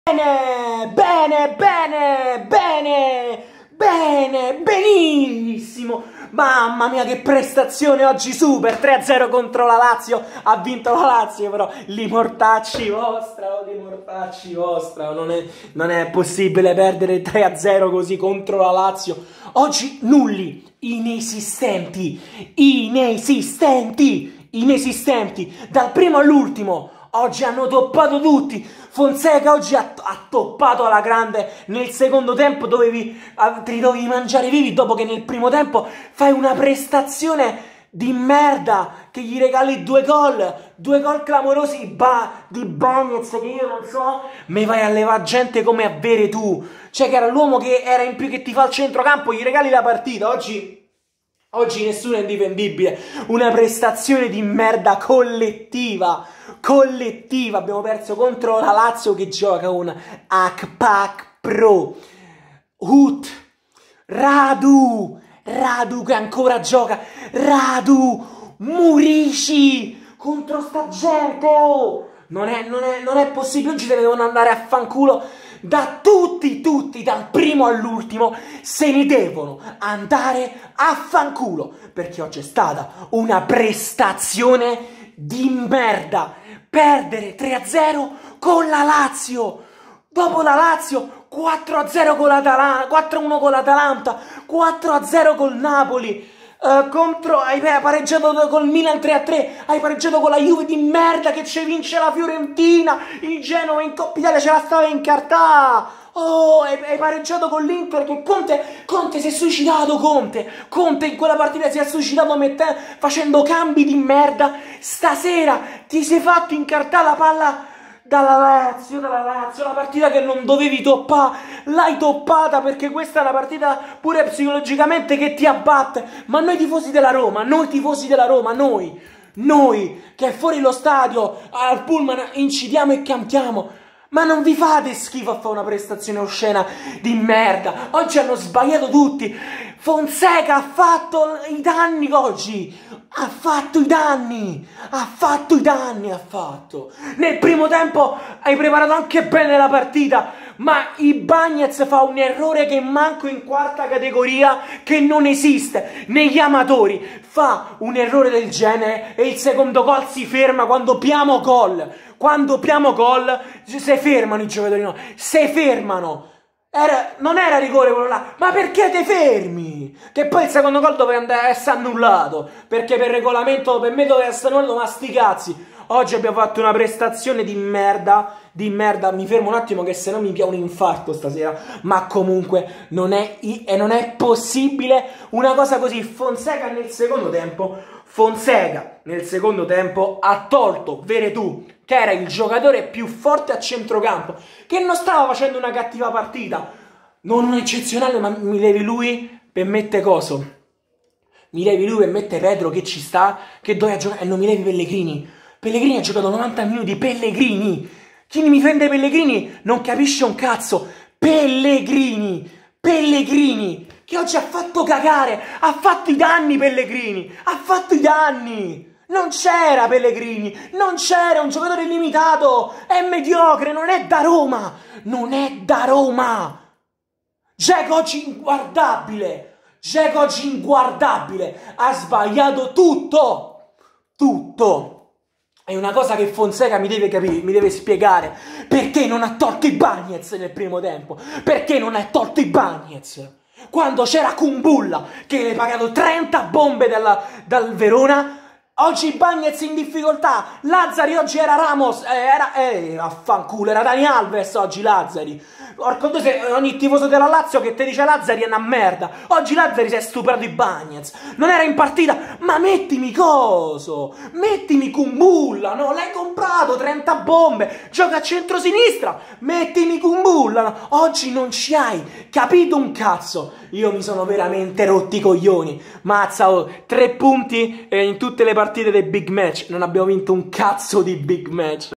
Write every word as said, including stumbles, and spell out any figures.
Bene, bene, bene, bene, bene, benissimo. Mamma mia, che prestazione oggi, super, tre a zero contro la Lazio. Ha vinto la Lazio, però li mortacci vostra, oh, li mortacci vostra. Non è, non è possibile perdere tre a zero così contro la Lazio. Oggi nulli, inesistenti, inesistenti, inesistenti, dal primo all'ultimo. Oggi hanno toppato tutti. Fonseca oggi ha, ha toppato alla grande. Nel secondo tempo dovevi, te li dovevi mangiare vivi, dopo che nel primo tempo fai una prestazione di merda, che gli regali due gol, due gol clamorosi ba, di Bagnez, che io non so, mi vai a levare gente come avere tu, cioè che era l'uomo che era in più, che ti fa il centrocampo, gli regali la partita. Oggi Oggi nessuno è indifendibile, una prestazione di merda collettiva, collettiva. Abbiamo perso contro la Lazio che gioca un Akpak Pro, Hut, Radu, Radu che ancora gioca, Radu, Murici, contro sta gente, oh! Non è, non è, non è possibile, oggi se ne devono andare a fanculo da tutti, tutti, dal primo all'ultimo, se ne devono andare a fanculo, perché oggi è stata una prestazione di merda. Perdere tre a zero con la Lazio, dopo la Lazio quattro a zero con l'Atalanta, quattro a uno con l'Atalanta, quattro a zero col Napoli. Uh, contro, hai pareggiato col Milan tre a tre, hai pareggiato con la Juve di merda che ci vince la Fiorentina, il Genova in Coppa Italia ce la stava in cartà. Oh, hai, hai pareggiato con l'Inter che Conte, Conte si è suicidato, Conte, Conte in quella partita si è suicidato mette, facendo cambi di merda. Stasera ti sei fatto incartare la palla dalla Lazio, dalla Lazio, la partita che non dovevi toppare, l'hai toppata, perché questa è una partita pure psicologicamente che ti abbatte. Ma noi tifosi della Roma, noi tifosi della Roma, noi, noi che fuori lo stadio, al pullman, incidiamo e cantiamo, ma non vi fate schifo a fare una prestazione oscena di merda. Oggi hanno sbagliato tutti. Fonseca ha fatto i danni oggi. Ha fatto i danni. Ha fatto i danni, ha fatto. Nel primo tempo hai preparato anche bene la partita, ma i Bagnez fa un errore che manco in quarta categoria, che non esiste. Negli amatori fa un errore del genere e il secondo gol si ferma quando piamo gol. Quando piamo gol si fermano i giocatori, no, si fermano. Era, non era rigore quello là, ma perché te fermi? Che poi il secondo gol doveva andare a essere annullato, perché per regolamento per me doveva essere annullato, ma sti cazzi. Oggi abbiamo fatto una prestazione di merda, di merda. Mi fermo un attimo che se no mi pia un infarto stasera. Ma comunque non è, e non è possibile una cosa così. Fonseca nel secondo tempo, Fonseca nel secondo tempo ha tolto Veretù, che era il giocatore più forte a centrocampo, che non stava facendo una cattiva partita, non un eccezionale, ma mi levi lui per mettere coso. Mi levi lui per mettere Pedro che ci sta, che doveva giocare, e non mi levi Pellegrini. Pellegrini ha giocato novanta minuti, Pellegrini. Chi mi prende Pellegrini non capisce un cazzo. Pellegrini, Pellegrini, che oggi ha fatto cagare, ha fatto i danni Pellegrini, ha fatto i danni. Non c'era Pellegrini, non c'era, un giocatore limitato, è mediocre, non è da Roma, non è da Roma. Dzeko oggi inguardabile, Dzeko oggi inguardabile, ha sbagliato tutto, tutto. È una cosa che Fonseca mi deve capire, mi deve spiegare, perché non ha tolto i Bagnez nel primo tempo, perché non ha tolto i Bagnez. Quando c'era Kumbulla che le ha pagato trenta bombe dalla, dal Verona. Oggi Bagnez in difficoltà, Lazzari oggi era Ramos, eh, era, eh, affanculo, era Dani Alves oggi Lazzari. Porco Dio, se ogni tifoso della Lazio che ti dice Lazzari è una merda. Oggi Lazzari si è stuprato i Bagnez, non era in partita, ma mettimi coso, mettimi Kumbulla, no? L'hai comprato, trenta bombe, gioca a centrosinistra, mettimi Kumbulla, no? Oggi non ci hai capito un cazzo. Io mi sono veramente rotti i coglioni. Mazza, oh, tre punti eh, in tutte le partite dei big match. Non abbiamo vinto un cazzo di big match.